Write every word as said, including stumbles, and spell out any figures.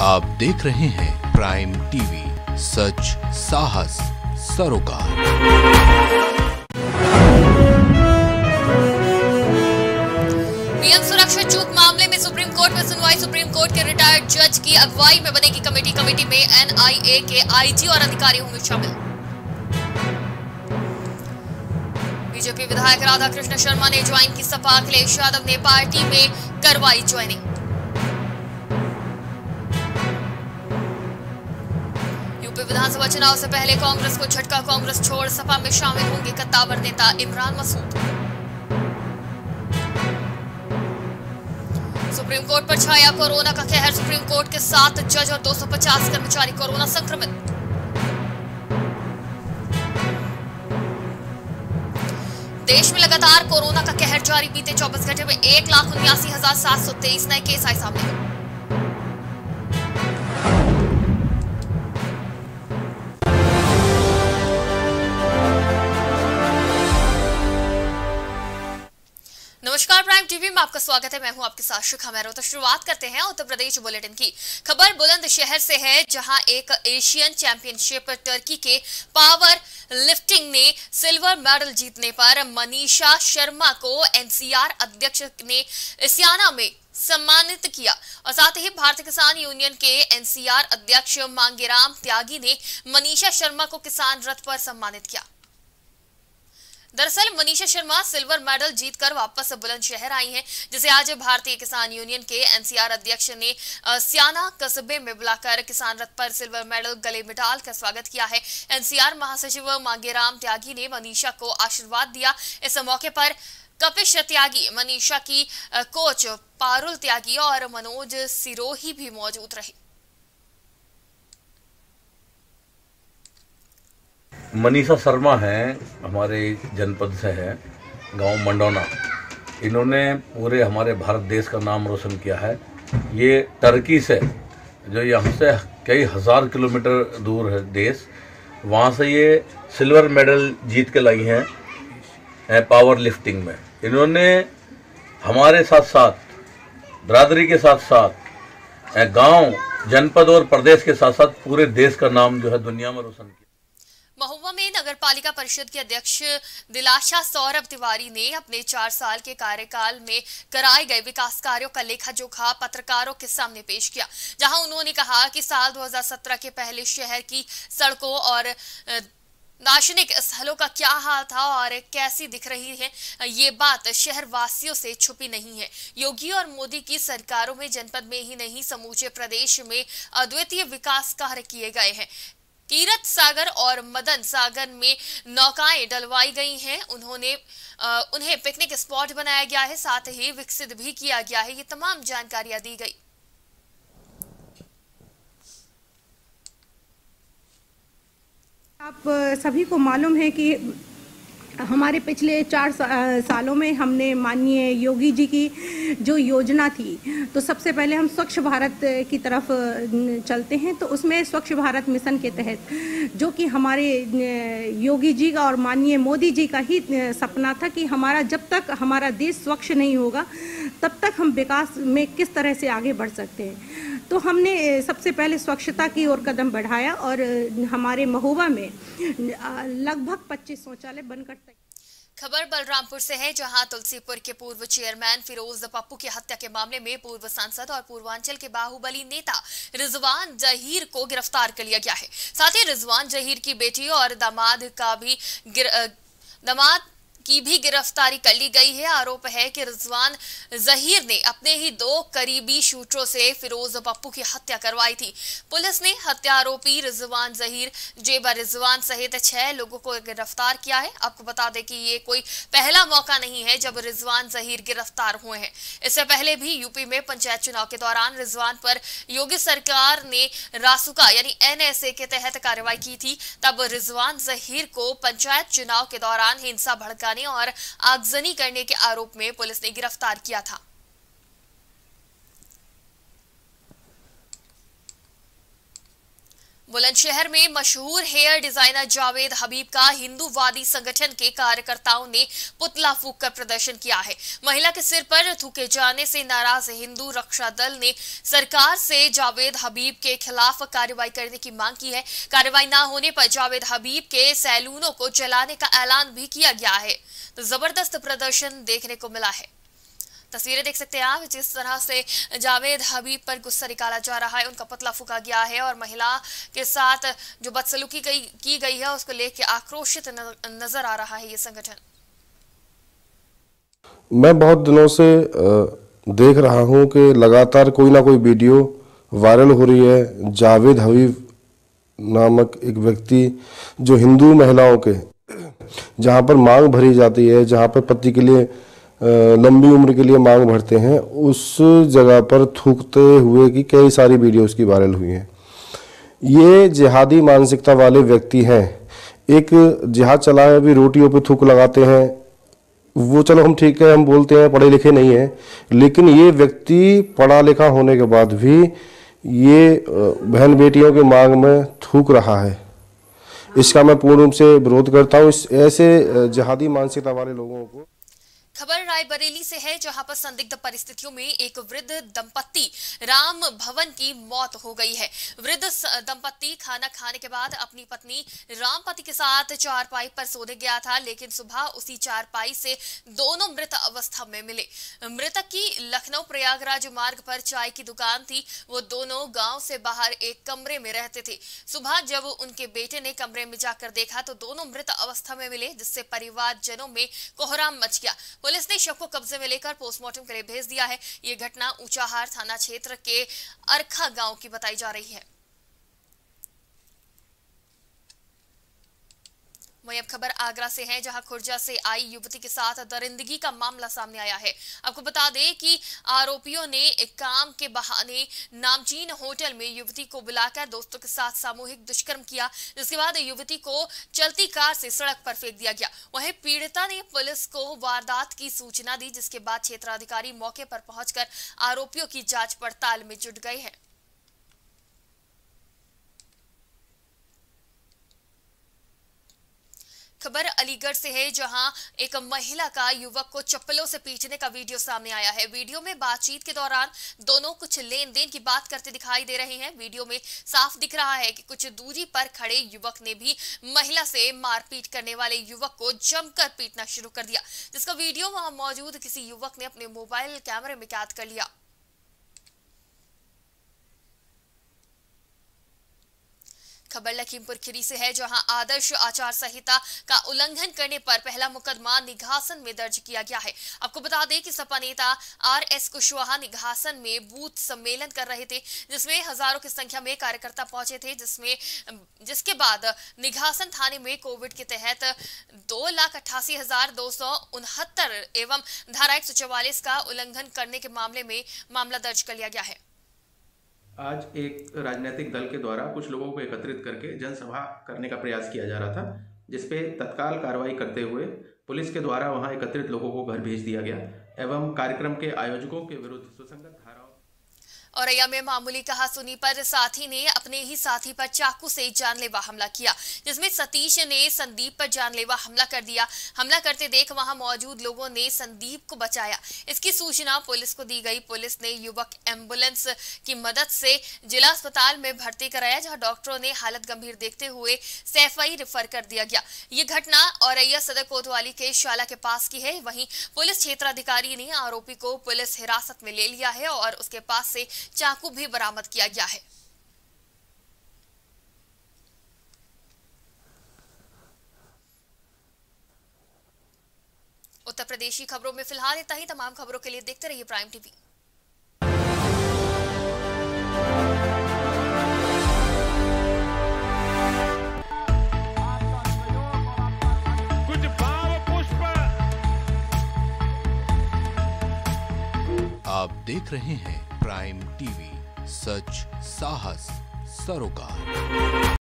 आप देख रहे हैं प्राइम टीवी, सच साहस सरोकार। पीएम सुरक्षा चूक मामले में सुप्रीम कोर्ट में सुनवाई। सुप्रीम कोर्ट के रिटायर्ड जज की अगुवाई में बनेगी कमेटी। कमेटी में एनआईए के आईजी और अधिकारी होंगे शामिल। बीजेपी विधायक राधाकृष्ण शर्मा ने ज्वाइन की सपा। अखिलेश यादव ने पार्टी में करवाई ज्वाइनिंग। यूपी विधानसभा चुनाव से पहले कांग्रेस को झटका। कांग्रेस छोड़ सपा में शामिल होंगे कद्दावर नेता इमरान मसूद। सुप्रीम कोर्ट पर छाया कोरोना का कहर। सुप्रीम कोर्ट के सात जज और दो सौ पचास कर्मचारी कोरोना संक्रमित। देश में लगातार कोरोना का कहर जारी। बीते चौबीस घंटे में एक लाख उन्यासी हजार सात सौ तेईस नए केस आए सामने। नमस्कार, प्राइम टीवी में आपका स्वागत है। मैं हूं आपके साथ शिखा मैरो। तो शुरुआत करते हैं उत्तर प्रदेश बुलेटिन की। खबर बुलंदशहर से है, जहां एक एशियन चैंपियनशिप टर्की के पावर लिफ्टिंग ने सिल्वर मेडल जीतने पर मनीषा शर्मा को एनसीआर अध्यक्ष ने इसियाना में सम्मानित किया और साथ ही भारतीय किसान यूनियन के एनसीआर अध्यक्ष मांगेराम त्यागी ने मनीषा शर्मा को किसान रथ पर सम्मानित किया। दरअसल मनीषा शर्मा सिल्वर मेडल जीतकर वापस बुलंदशहर आई हैं, जिसे आज भारतीय किसान यूनियन के एनसीआर अध्यक्ष ने सियाना कस्बे में बुलाकर किसान रथ पर सिल्वर मेडल गले में डालकर स्वागत किया है। एनसीआर महासचिव मांगेराम त्यागी ने मनीषा को आशीर्वाद दिया। इस मौके पर कपिश त्यागी, मनीषा की कोच पारुल त्यागी और मनोज सिरोही भी मौजूद रहे। मनीषा शर्मा हैं, हमारे जनपद से हैं, गांव मंडौना। इन्होंने पूरे हमारे भारत देश का नाम रोशन किया है। ये टर्की से, जो यहाँ से कई हज़ार किलोमीटर दूर है देश, वहाँ से ये सिल्वर मेडल जीत के लाई हैं पावर लिफ्टिंग में। इन्होंने हमारे साथ साथ बरादरी के साथ साथ गांव, जनपद और प्रदेश के साथ साथ पूरे देश का नाम जो है दुनिया में रोशन किया। महुआ में नगर पालिका परिषद के अध्यक्ष दिलाशा सौरभ तिवारी ने अपने चार साल के कार्यकाल में कराए गए विकास कार्यों का लेखा जोखा पत्रकारों के सामने पेश किया, जहां उन्होंने कहा कि साल दो हज़ार सत्रह के पहले शहर की सड़कों और दार्शनिक स्थलों का क्या हाल था और कैसी दिख रही है, ये बात शहर वासियों से छुपी नहीं है। योगी और मोदी की सरकारों में जनपद में ही नहीं, समूचे प्रदेश में अद्वितीय विकास कार्य किए गए हैं। कीरत सागर और मदन सागर में नौकाएं डलवाई गई हैं। उन्होंने आ, उन्हें पिकनिक स्पॉट बनाया गया है, साथ ही विकसित भी किया गया है। ये तमाम जानकारियां दी गई। आप सभी को मालूम है कि हमारे पिछले चार सालों में हमने माननीय योगी जी की जो योजना थी, तो सबसे पहले हम स्वच्छ भारत की तरफ चलते हैं। तो उसमें स्वच्छ भारत मिशन के तहत, जो कि हमारे योगी जी का और माननीय मोदी जी का ही सपना था कि हमारा जब तक हमारा देश स्वच्छ नहीं होगा तब तक हम विकास में किस तरह से आगे बढ़ सकते हैं। तो हमने सबसे पहले स्वच्छता की ओर कदम बढ़ाया और हमारे महुआ में लगभग पच्चीस शौचालय बनकर। खबर बलरामपुर से है, जहां तुलसीपुर के पूर्व चेयरमैन फिरोज पप्पू की हत्या के मामले में पूर्व सांसद और पूर्वांचल के बाहुबली नेता रिजवान जहीर को गिरफ्तार कर लिया गया है। साथ ही रिजवान जहीर की बेटी और दामाद का भी गिर, दामाद की भी गिरफ्तारी कर ली गई है। आरोप है कि रिजवान जहीर ने अपने ही दो करीबी शूटरों से फिरोज पप्पू की हत्या करवाई थी। पुलिस ने हत्या आरोपी रिजवान जहीर, जेबा रिजवान सहित छह लोगों को गिरफ्तार किया है। आपको बता दें कि ये कोई पहला मौका नहीं है जब रिजवान जहीर गिरफ्तार हुए हैं। इससे पहले भी यूपी में पंचायत चुनाव के दौरान रिजवान पर योगी सरकार ने रासुका यानी एनएसए के तहत कार्रवाई की थी। तब रिजवान जहीर को पंचायत चुनाव के दौरान हिंसा भड़काने और आगजनी करने के आरोप में पुलिस ने गिरफ्तार किया था। बुलंदशहर में मशहूर हेयर डिजाइनर जावेद हबीब का हिंदूवादी संगठन के कार्यकर्ताओं ने पुतला फूंक कर प्रदर्शन किया है। महिला के सिर पर थूके जाने से नाराज हिंदू रक्षा दल ने सरकार से जावेद हबीब के खिलाफ कार्रवाई करने की मांग की है। कार्रवाई न होने पर जावेद हबीब के सैलूनों को जलाने का ऐलान भी किया गया है। तो जबरदस्त प्रदर्शन देखने को मिला है। तस्वीरें देख सकते हैं आप, जिस तरह से जावेद हबीब पर गुस्सा निकाला जा रहा है, उनका पुतला फूंका गया है और महिला के साथ जो बदसलूकी की गई है उसको लेकर आक्रोशित नजर आ रहा है ये संगठन। मैं बहुत दिनों से देख रहा हूं कि लगातार कोई ना कोई वीडियो वायरल हो रही है। जावेद हबीब नामक एक व्यक्ति जो हिंदू महिलाओं के जहां पर मांग भरी जाती है, जहां पर पति के लिए लंबी उम्र के लिए मांग भरते हैं, उस जगह पर थूकते हुए की कई सारी वीडियो उसकी वायरल हुई हैं। ये जिहादी मानसिकता वाले व्यक्ति हैं। एक जिहाद चलाए अभी रोटियों पे थूक लगाते हैं, वो चलो हम ठीक है, हम बोलते हैं पढ़े लिखे नहीं हैं, लेकिन ये व्यक्ति पढ़ा लिखा होने के बाद भी ये बहन बेटियों के मांग में थूक रहा है। इसका मैं पूर्ण रूप से विरोध करता हूँ, इस ऐसे जिहादी मानसिकता वाले लोगों को। खबर रायबरेली से है, जहां पर संदिग्ध परिस्थितियों में एक वृद्ध दंपत्ति राम भवन की मौत हो गई है। वृद्ध दंपत्ति खाना खाने के बाद अपनी पत्नी रामपति के साथ चारपाई पर सोने गया था, लेकिन सुबह उसी चारपाई से दोनों मृत अवस्था में मिले। मृतक की लखनऊ प्रयागराज मार्ग पर चाय की दुकान थी। वो दोनों गांव से बाहर एक कमरे में रहते थे। सुबह जब उनके बेटे ने कमरे में जाकर देखा तो दोनों मृत अवस्था में मिले, जिससे परिवारजनों में कोहराम मच गया। पुलिस ने शव को कब्जे में लेकर पोस्टमार्टम के लिए भेज दिया है। ये घटना ऊंचाहार थाना क्षेत्र के अरखा गांव की बताई जा रही है। वहीं अब खबर आगरा से है, जहां खुर्जा से आई युवती के साथ दरिंदगी का मामला सामने आया है। आपको बता दें कि आरोपियों ने एक काम के बहाने नामचीन होटल में युवती को बुलाकर दोस्तों के साथ सामूहिक दुष्कर्म किया, जिसके बाद युवती को चलती कार से सड़क पर फेंक दिया गया। वहीं पीड़िता ने पुलिस को वारदात की सूचना दी, जिसके बाद क्षेत्राधिकारी मौके पर पहुंचकर आरोपियों की जांच पड़ताल में जुट गए हैं। खबर अलीगढ़ से है, जहां एक महिला का युवक को चप्पलों से पीटने का वीडियो सामने आया है। वीडियो में बातचीत के दौरान दोनों कुछ लेन देन की बात करते दिखाई दे रहे हैं। वीडियो में साफ दिख रहा है कि कुछ दूरी पर खड़े युवक ने भी महिला से मारपीट करने वाले युवक को जमकर पीटना शुरू कर दिया, जिसका वीडियो वहां मौजूद किसी युवक ने अपने मोबाइल कैमरे में कैद कर लिया। खबर लखीमपुर खीरी से है, जहां आदर्श आचार संहिता का उल्लंघन करने पर पहला मुकदमा निघासन में दर्ज किया गया है। आपको बता दें कि सपा नेता आर एस कुशवाहा निघासन में बूथ सम्मेलन कर रहे थे, जिसमें हजारों की संख्या में कार्यकर्ता पहुंचे थे, जिसमें जिसके बाद निघासन थाने में कोविड के तहत दो लाख अट्ठासी हजार दो सौ उनहत्तर एवं धारा एक सौ चौवालीस का उल्लंघन करने के मामले में मामला दर्ज कर लिया गया है। आज एक राजनीतिक दल के द्वारा कुछ लोगों को एकत्रित करके जनसभा करने का प्रयास किया जा रहा था, जिसपे तत्काल कार्रवाई करते हुए पुलिस के द्वारा वहां एकत्रित लोगों को घर भेज दिया गया एवं कार्यक्रम के आयोजकों के विरुद्ध सुसंगत धाराओं। औरैया में मामूली कहासुनी पर साथी ने अपने ही साथी पर चाकू से जानलेवा हमला किया, जिसमें सतीश ने संदीप पर जानलेवा हमला कर दिया। हमला करते देख वहां मौजूद लोगों ने संदीप को बचाया। इसकी सूचना पुलिस को दी गई। पुलिस ने युवक एम्बुलेंस की मदद से जिला अस्पताल में भर्ती कराया, जहां डॉक्टरों ने हालत गंभीर देखते हुए सैफई रेफर कर दिया गया। ये घटना औरैया सदर कोतवाली के शाला के पास की है। वहीं पुलिस क्षेत्राधिकारी ने आरोपी को पुलिस हिरासत में ले लिया है और उसके पास से चाकू भी बरामद किया गया है। उत्तर प्रदेश की खबरों में फिलहाल इतना ही। तमाम खबरों के लिए देखते रहिए प्राइम टीवी। कुछ भाव पुष्प। आप देख रहे हैं प्राइम टीवी, सच साहस सरोकार।